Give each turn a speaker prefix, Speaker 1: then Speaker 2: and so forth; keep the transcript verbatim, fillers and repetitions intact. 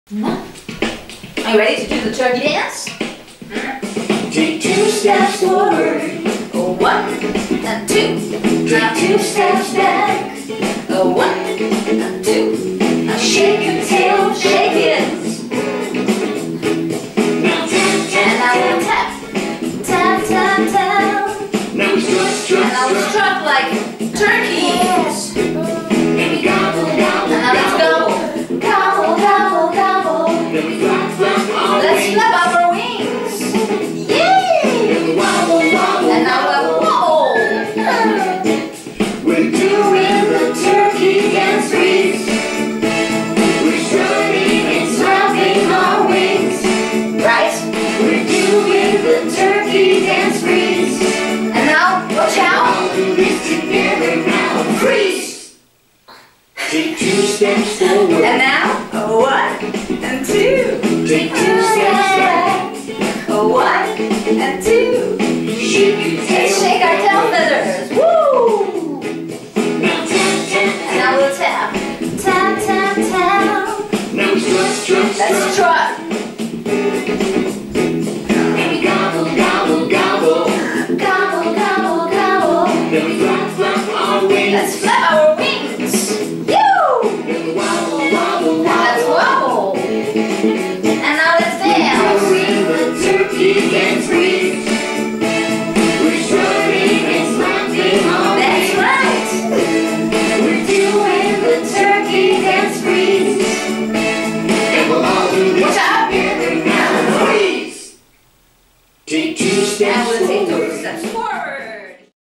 Speaker 1: Are you ready to do the turkey dance?
Speaker 2: Take two steps forward.
Speaker 1: One and two.
Speaker 2: Take two steps back.
Speaker 1: One and two.
Speaker 2: Now shake your tail, shake it. Now tap,
Speaker 1: And now
Speaker 2: tap,
Speaker 1: we'll
Speaker 2: tap.
Speaker 1: tap, tap, tap, tap.
Speaker 2: Now we strut, strut,
Speaker 1: And now we
Speaker 2: strut.
Speaker 1: strut like turkeys.
Speaker 2: And we gobble, gobble,
Speaker 1: And now let's
Speaker 2: gobble.
Speaker 1: go. Gobble, gobble, gobble.
Speaker 2: Then we flap, flap our
Speaker 1: Let's
Speaker 2: wings.
Speaker 1: flap our wings. Yay!
Speaker 2: Then we wobble, wobble,
Speaker 1: And now we'll wobble.
Speaker 2: We're doing the turkey dance freeze. We're strutting and slapping our wings.
Speaker 1: Right?
Speaker 2: We're doing the turkey dance freeze.
Speaker 1: And now, watch out.
Speaker 2: All do this together now. Freeze! Take two steps forward.
Speaker 1: And now, one and two.
Speaker 2: Take two steps back.
Speaker 1: One